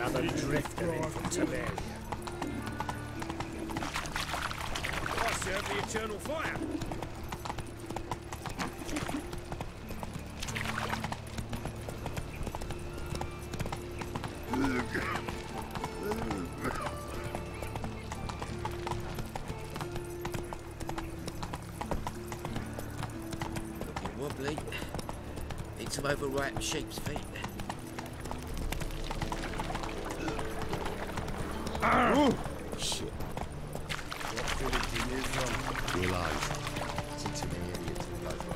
Another drifter in from Tiberia. I serve the eternal fire. Looking wobbly. Need some overripe sheep's feet. Shit. Realize. It's too many idiots who guys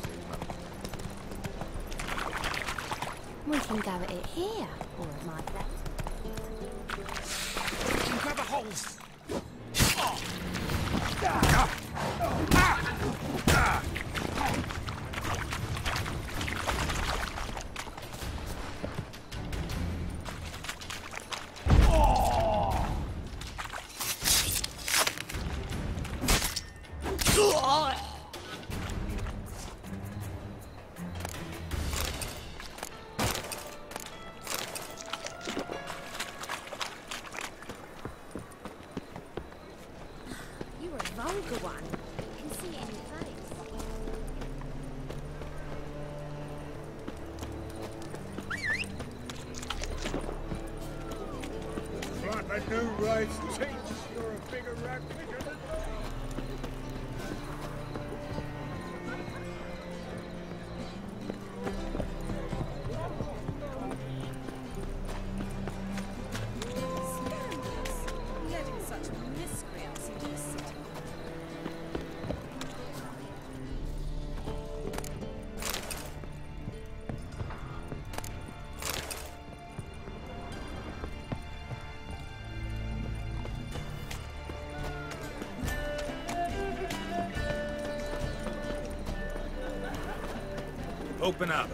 right. We can go at it here, or at my place. Grab a holes. You were a vulgar one. I can see it in your face. Like the new race teach, you're a bigger rat picker than me. Scandalous. Letting such miscreants into the city. Open up.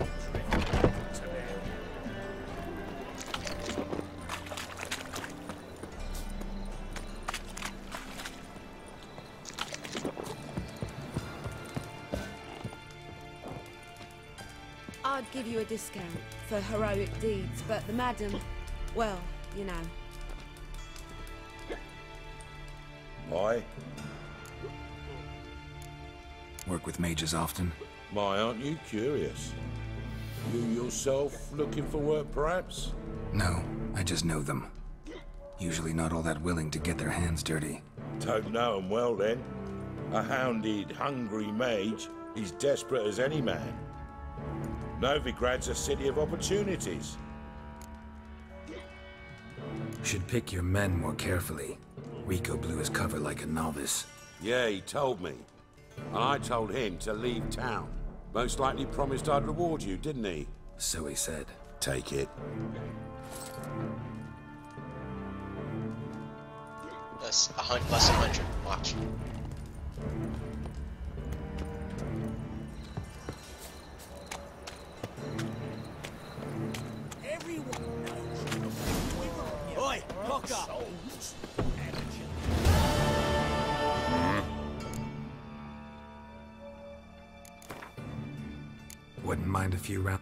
I'd give you a discount for heroic deeds, but the madam, well, you know. Why? Work with mages often? My, aren't you curious? You yourself looking for work, perhaps? No, I just know them. Usually not all that willing to get their hands dirty. Don't know 'em well, then. A hounded, hungry mage is desperate as any man. Novigrad's a city of opportunities. Should pick your men more carefully. Rico blew his cover like a novice. Yeah, he told me. And I told him to leave town. Most likely promised I'd reward you, didn't he? So he said. Take it. Less 100. Watch. Everyone knows. Oi, lock up. Wouldn't mind a few rounds.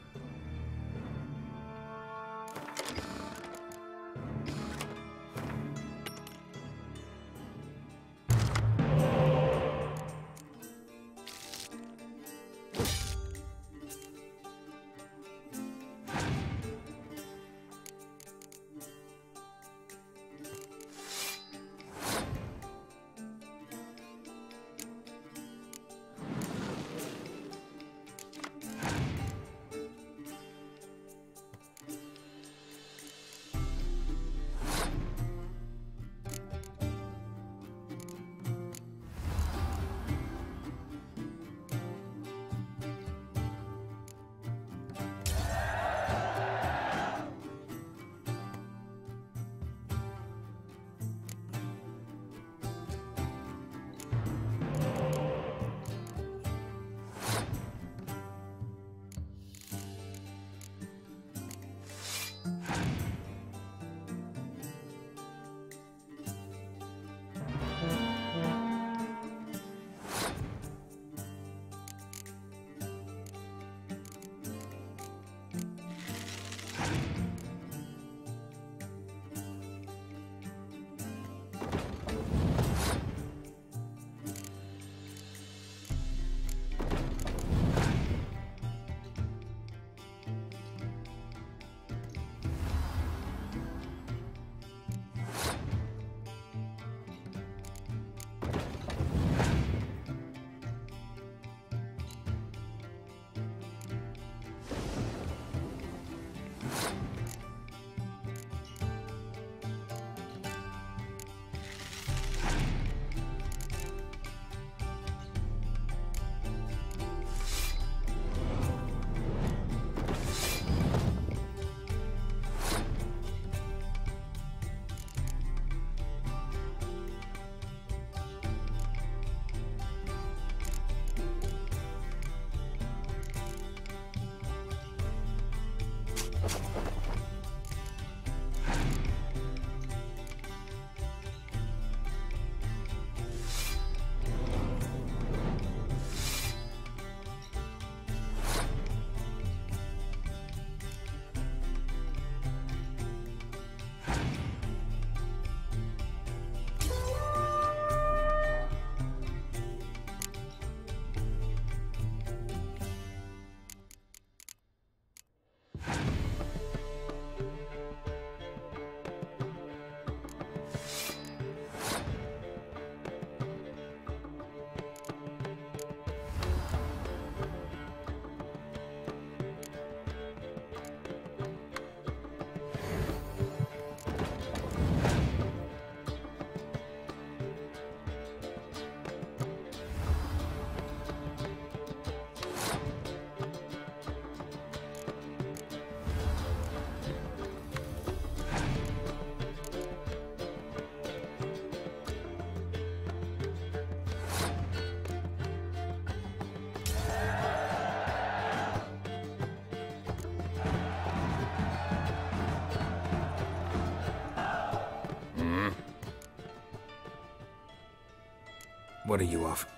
What are you off?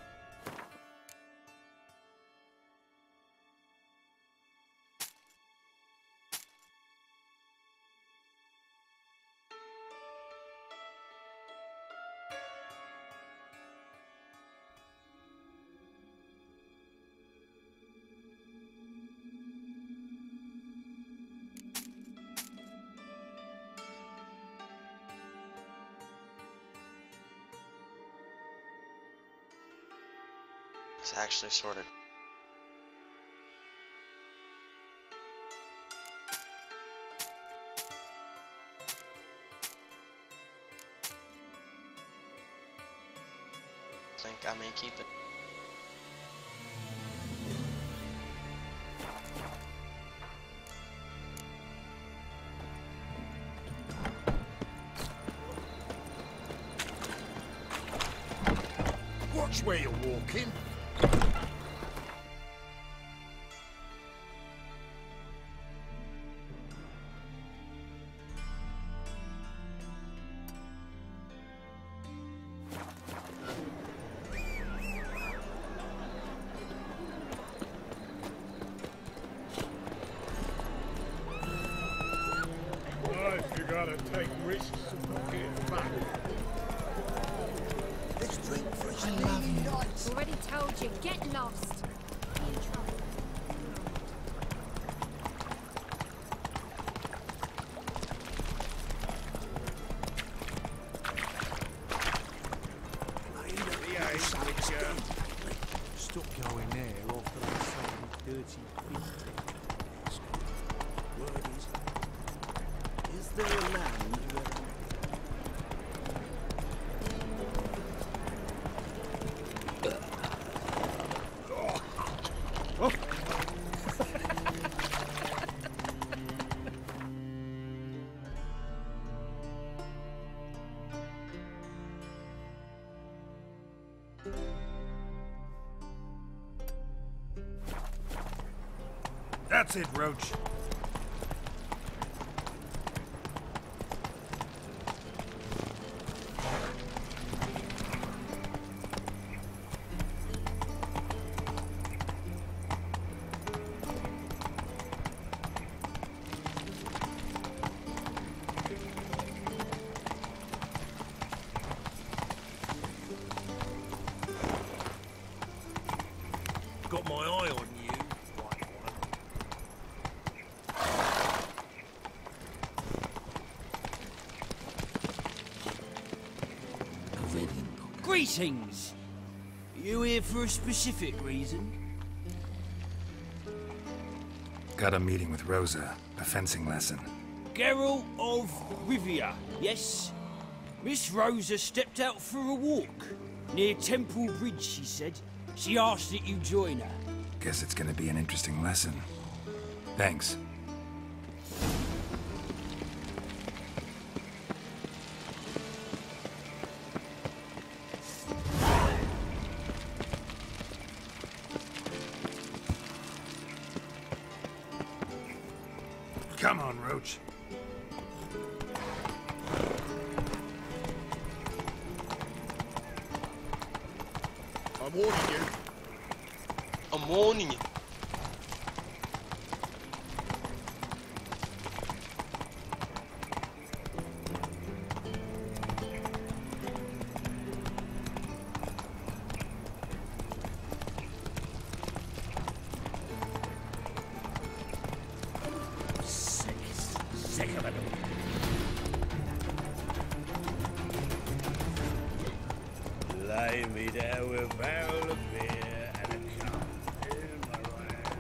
It's actually sorted. I think I may keep it. Watch where you're walking. Life, you gotta take risks and not get back. Let's drink for his Already told you, get lost. Be in trouble. Stop going there after that same dirty feet. Word is there a land where... That's it, Roach. Got my eye on you. Greetings! You here for a specific reason? Got a meeting with Rosa. A fencing lesson. Geralt of Rivia, yes? Miss Rosa stepped out for a walk. Near Temple Bridge, she said. She asked that you join her. Guess it's gonna be an interesting lesson. Thanks. Come on, Roach. I'm warning you. I'm warning you. Sick of it all. Lay me down with a barrel of beer and a cup. In my way.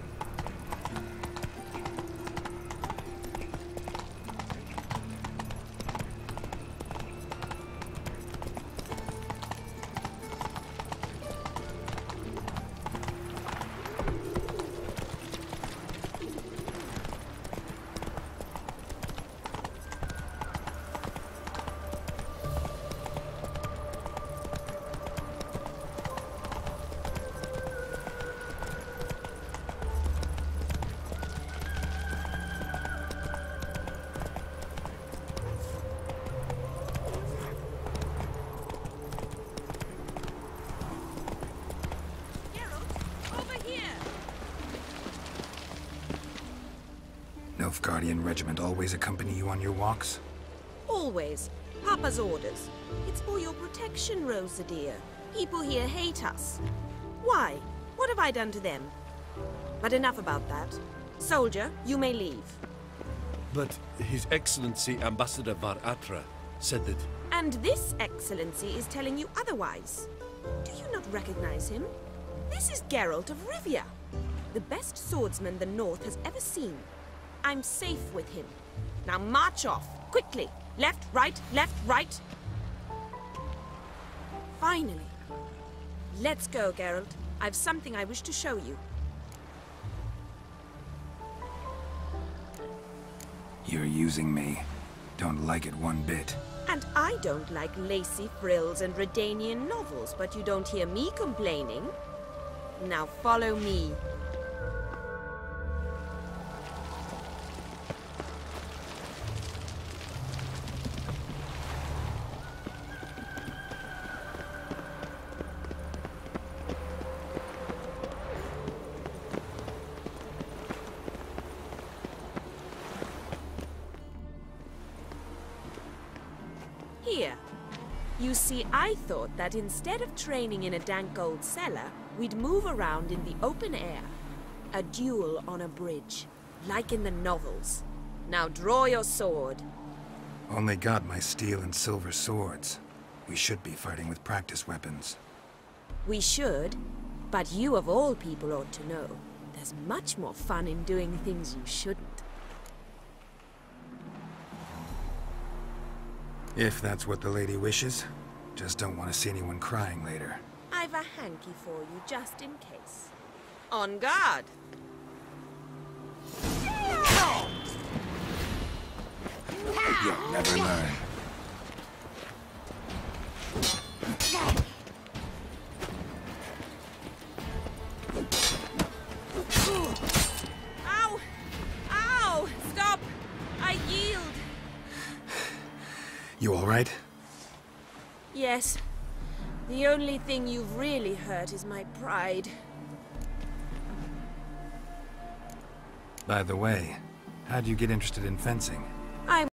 Nilfgaardian regiment always accompany you on your walks? Always. Papa's orders. It's for your protection, Rosa dear. People here hate us. Why? What have I done to them? But enough about that. Soldier, you may leave. But His Excellency Ambassador Var Atra said that... And this Excellency is telling you otherwise. Do you not recognize him? This is Geralt of Rivia, the best swordsman the North has ever seen. I'm safe with him. Now march off, quickly. Left, right, left, right. Finally. Let's go, Geralt. I've something I wish to show you. You're using me. Don't like it one bit. And I don't like lacy frills and Redanian novels, but you don't hear me complaining. Now follow me. Here. You see, I thought that instead of training in a dank old cellar, we'd move around in the open air. A duel on a bridge, like in the novels. Now draw your sword. Only got my steel and silver swords. We should be fighting with practice weapons. We should, but you of all people ought to know. There's much more fun in doing things you shouldn't. If that's what the lady wishes. Just don't want to see anyone crying later. I've a hanky for you, just in case. On guard! You'll never learn. Ow! Ow! Stop! I yield! You all right? Yes. The only thing you've really hurt is my pride. By the way, how'd you get interested in fencing?